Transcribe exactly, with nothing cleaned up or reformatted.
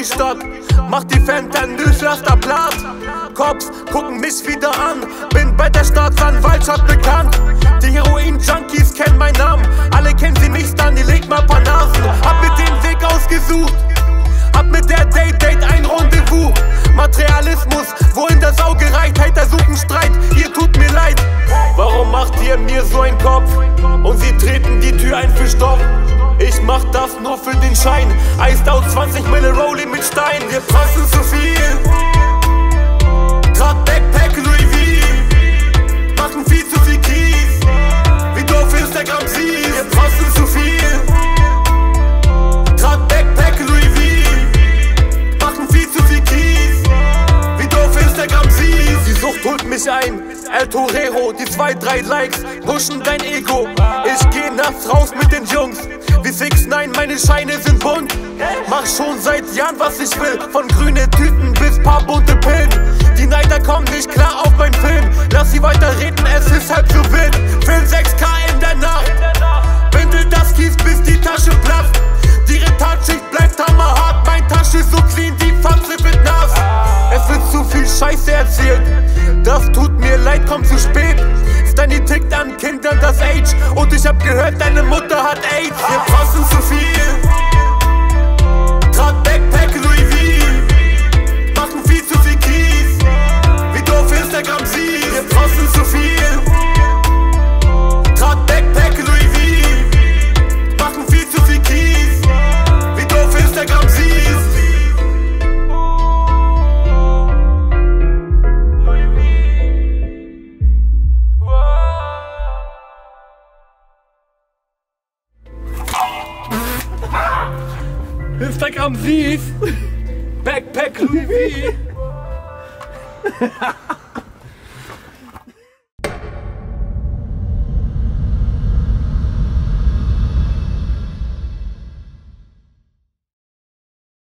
Stadt. Macht die Fentanyl-Pflaster platt. Cops gucken mich wieder an. Bin bei der Staatsanwaltschaft bekannt. Die Heroin-Junkies kennen meinen Namen. Alle kennen sie nicht, dann die legt mal paar Nasen. Hab mir den Weg ausgesucht. Hab mit der Date-Date ein Rendezvous. Materialismus, wohin das Auge reicht. Hater suchen Streit, ihr tut mir leid. Warum macht ihr mir so einen Kopf? Und sie treten die Tür ein für Stopp. Ich mach das nur für den Schein. Iced out zwanzig Mille Rolling mit Stein. Wir passen zu viel. Grad Backpack Louis V. Machen viel zu viel Kies. Wie doof Instagram siehst. Wir passen zu viel. Grad Backpack Louis V. Machen viel zu viel Kies. Wie doof Instagram siehst. Die Sucht holt mich ein. El Torero, die zwei, drei Likes pushen dein Ego. Ich geh nachts raus mit den Jungs. Wie sechs neun, meine Scheine sind bunt. Mach schon seit Jahren, was ich will. Von grüne Tüten bis paar bunte Pillen. Die Neider kommen nicht klar auf mein Film. Lass sie weiter reden, es ist halb so wild. Film sechs K in der Nacht. Windel das Kies, bis die Tasche platzt. Die Retardsschicht bleibt hammerhart. Mein Tasche ist so clean, die Fatze wird nass. Es wird zu viel Scheiße erzählt. Das tut mir leid, komm zu spät. Stanley tickt an Kindern das Age. Und ich hab gehört, deine Mutter hat AIDS. Wir passen zu viel. Grad Backpack Louis V. Machen viel zu viel Kies. Wie doof Instagram siehst. Wir passen zu viel. Grad Backpack Louis V. Machen viel zu viel Kies. Wie doof Instagram siehst. Instagram siehst. Backpack Louis V.